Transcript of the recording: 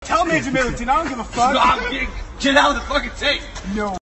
Tell Major Middleton, I don't give a fuck. Get out of the fucking tape. No.